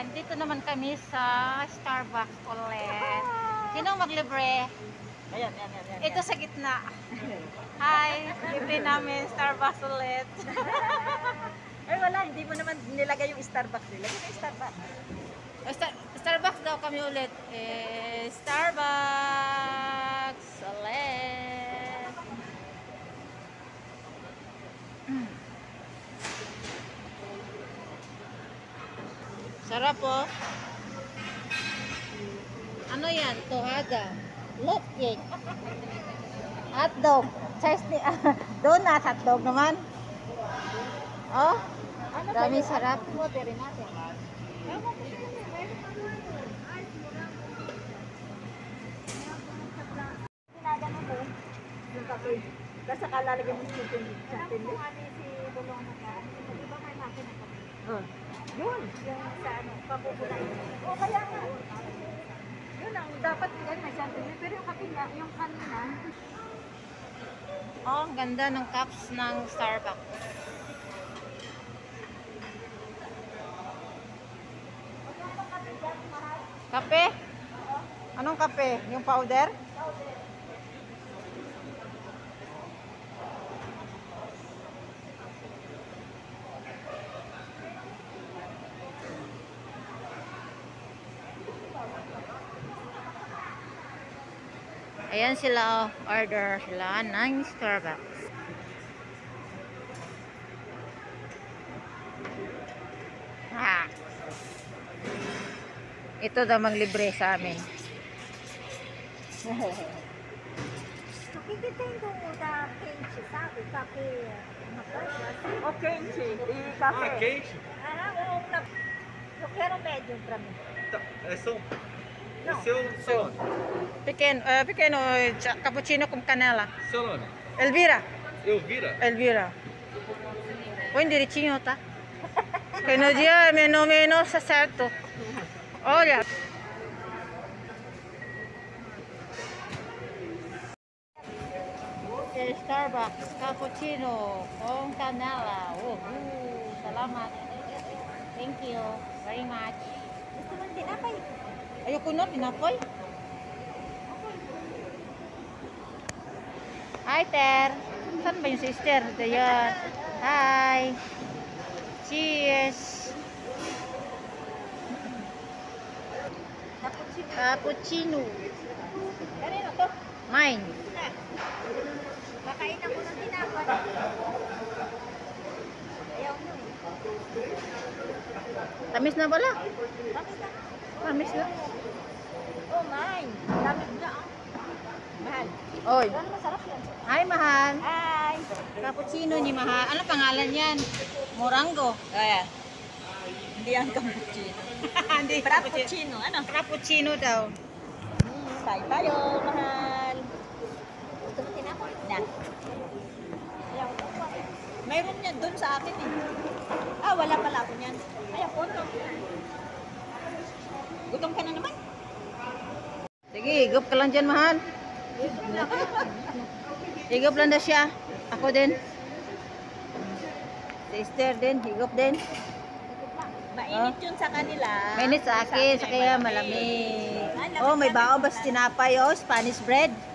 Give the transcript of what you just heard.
Andito naman kami sa Starbucks ulit. Sinong maglibre? Ayan. Ito sa gitna. Hi, libre namin Starbucks ulit. Ay wala, hindi mo naman nilagay yung Starbucks. Nilagay yung Starbucks. Starbucks daw kami ulit. Starbucks ulit. Sarap po. Ano yan? Tuhada. Love cake. Hotdog. Donut hotdog naman. Oh, dami sarap. Waterin natin. Ginagano ko. Yung kape. Kasi kalalagyan mo chicken. Chicken. Kung ano si Bulong na ka. Di ba may makina ka? Yun. Yung sa ano, papupulay. O kaya nga. Yun ang dapat yan may chantilly. Pero yung kape nga, yung kanina. Oh, ang ganda ng cups ng Starbucks. Kape? Anong kape? Yung powder? Ayan sila, order sila ng Starbucks. Ito daw maglibre sa amin. Nakikitendo mo da kenchi, sabi, kape. O kenchi, kape. Ah, quente? Eu quero médium pra mim. Tá, é só. Não. Seu nome? Pequeno cappuccino com canela. Seu nome? Elvira. Elvira? Elvira. Põe direitinho, tá? Que no dia menos tá certo. Olha. Starbucks cappuccino con canela. Salamat. Thank you very much. Gusto mo tinapay? Ayoko na, tinapoy. Hi, Ter. Saan ba yung sister? Ayan. Hi. Cheers. Cappuccino. Kanino to? Mine. Kakain ako ng tinapay. Ayaw mo eh. Tamis na pala. Bakit na? Tamis na. Oh, mine. Lamig na ah. Mahal. Oy. Ano masarap yan? Hi, mahal. Hi. Cappuccino ni mahal. Ano pangalan yan? Morango. Ayan. Hindi yan cappuccino. Hindi. Frappuccino. Ano? Cappuccino daw. Tayo tayo, mahal. Gusto mo tinapay? Na. Ayaw ko pa. Mayroon yan doon sa akin eh. Ah, wala pala ako niyan. Ayaw ko to. Gutom ka na naman. Sige, higop ka lang dyan, mahal. Higop lang na siya. Ako din. Sister din, higop din. Mainit yun sa kanila. Mainit sa akin, sa kaya malamig. Oh, may bao ba tinapay, oh, Spanish bread.